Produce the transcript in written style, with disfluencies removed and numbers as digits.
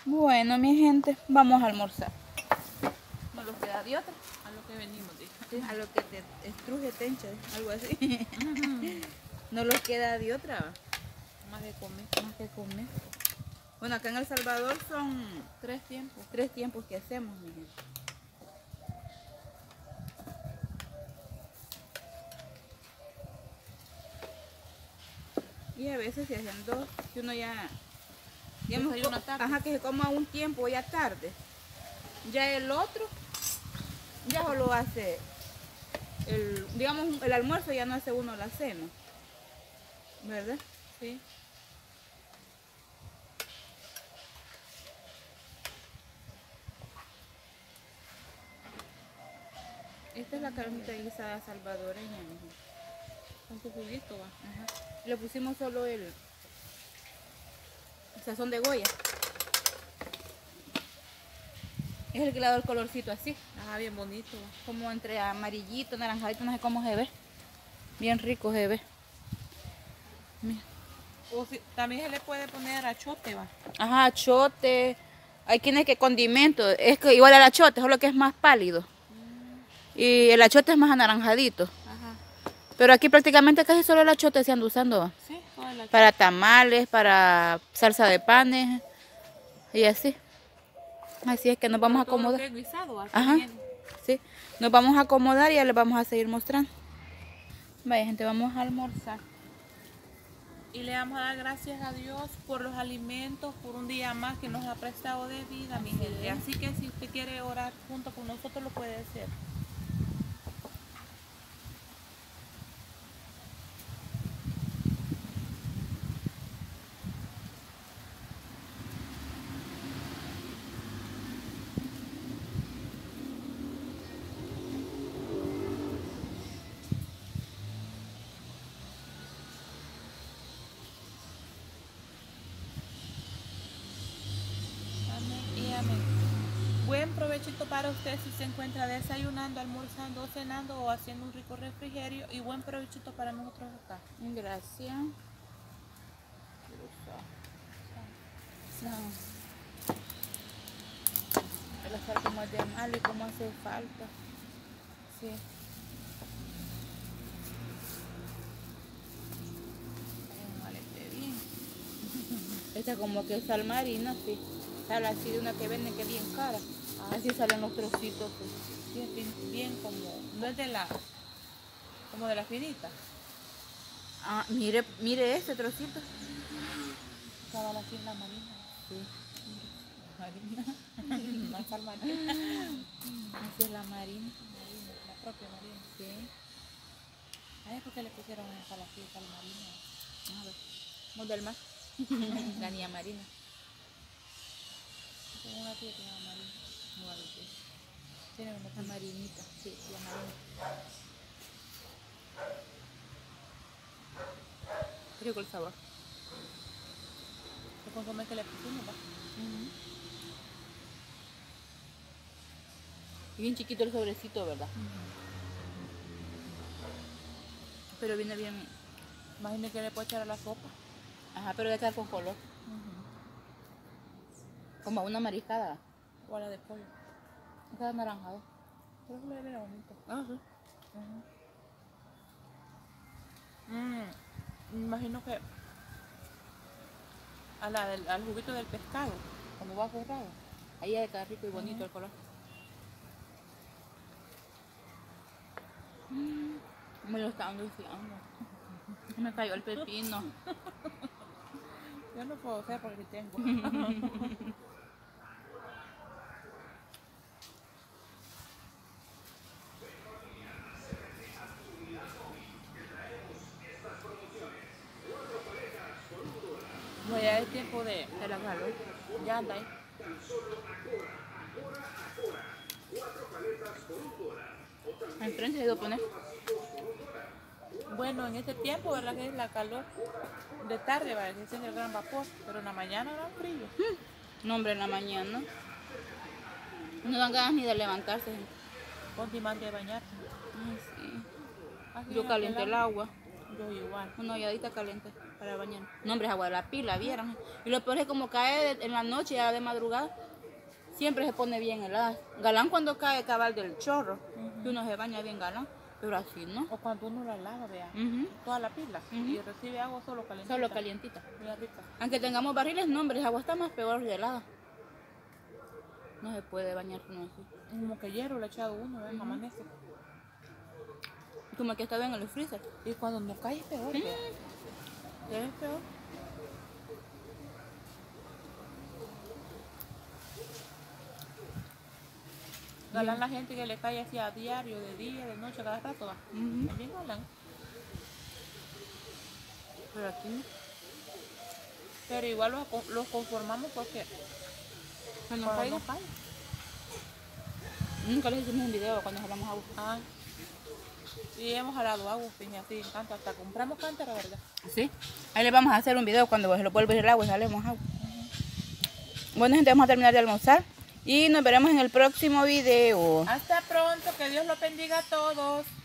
Bueno, mi gente, vamos a almorzar. No nos queda de otra. A lo que venimos, dijo. Sí, a lo que te estruje, tencha, algo así. No nos queda de otra. Más de comer. Más que comer. Bueno, acá en El Salvador son 3 tiempos. 3 tiempos que hacemos, mi gente. Y a veces se hacen 2, que uno ya Desayuna tarde. ajá, que se coma un tiempo ya tarde. Ya el otro, ya solo hace, digamos, el almuerzo ya no hace uno la cena. ¿Verdad? Sí. Esta es la carnita guisada salvadoreña, mi gente. Con su juguito va. Ajá. Le pusimos solo el sazón de Goya. Es el que le da el colorcito así, Ajá, bien bonito va. como entre amarillito, naranjadito, no sé cómo se ve. Bien rico se ve. Mira. O si, también se le puede poner achote va. Ajá, achote. Hay quienes que condimento. Es que igual al achote, solo que es más pálido. Y el achote es más anaranjadito. Ajá. Pero aquí prácticamente casi solo el achote se anda usando, ¿va? Sí, toda la Para tamales, para salsa de panes y así. Así es que nos vamos a todo lo acomodar. que es guisado, así Ajá, bien. sí. Nos vamos a acomodar y ya les vamos a seguir mostrando. Vaya, gente, vamos a almorzar. Y le vamos a dar gracias a Dios por los alimentos, por un día más que nos ha prestado de vida, mi gente. Así que si usted quiere orar junto con nosotros, lo puede hacer. Amén y amén. Buen provechito para usted si se encuentra desayunando, almorzando, cenando o haciendo un rico refrigerio. Y buen provechito para nosotros acá. Gracias. Para estar como es de malo y como hace falta. Sí. Ojalá esté bien. Esta como que es sal marina, sí. Sal así de una que venden que es bien cara. Así salen los trocitos. Sí. Sí, es bien como, no es de la, como de la finita. Ah, mire este trocito. Estaba así en la marina. Sí. Marina. La sal marina. Así es la marina. La propia marina. Sí. Ay, ¿por qué le pusieron esa la sal marina? A ver. Vos del mar. La niña marina. Tengo una tía que se llama Marina. No, a ver, sí. Tiene una La tía. marinita. Sí, la marina. Rico el sabor. ¿Qué consomé que le pusimos? Va? Y bien chiquito el sobrecito, ¿verdad? Pero viene bien. Imagínate que le puedo echar a la sopa. Ajá, pero debe estar con color. Como una mariscada. O a la de pollo. Está anaranjado. Pero eso le ve bonito. Ah, sí. Me imagino que al juguito del pescado, Como va forrado. Ahí debe quedar rico y bonito el color. Me lo estaban diciendo. Me cayó el pepino. yo no puedo hacer porque tengo. No, ya es tiempo de la calor. Ya anda ahí. Enfrente se lo poner. Bueno, en este tiempo, ¿verdad? Que es la calor de tarde, va, que es el gran vapor, pero en la mañana era frío. No, hombre, en la mañana. No dan ganas ni de levantarse. Ponte más de bañarte. Ay, sí. Así Yo en calenté aquel el agua. Yo igual. Una olladita caliente. para bañar. No, hombre, es agua de la pila, vieron. Y lo peor es como cae en la noche, ya de madrugada, siempre se pone bien helada. Galán cuando cae cabal del chorro, que uno se baña bien galán, pero así no. O cuando uno la lava, vea, toda la pila, y recibe agua solo calientita. Solo calientita. Muy rica. Aunque tengamos barriles, no, hombre, el agua está más peor de helada. No se puede bañar uno así. Como que hierro le ha echado uno, amanece. Como que estaba en el freezer. Y cuando no cae es peor, vea. Es peor. Galán la gente que le cae así a diario, de día, de noche, cada rato, va. También galán. Pero aquí no. Pero igual los conformamos porque Cuando cuando caiga. no cae. Nunca les hicimos un video cuando jalamos agua. Ah. Y hemos jalado agua, fíjate, así, tanto, hasta compramos cántaro, ¿verdad? Sí. Ahí les vamos a hacer un video cuando se lo vuelva a ir el agua y jalemos agua. Bueno, gente, vamos a terminar de almorzar. Y nos veremos en el próximo video. Hasta pronto, que Dios los bendiga a todos.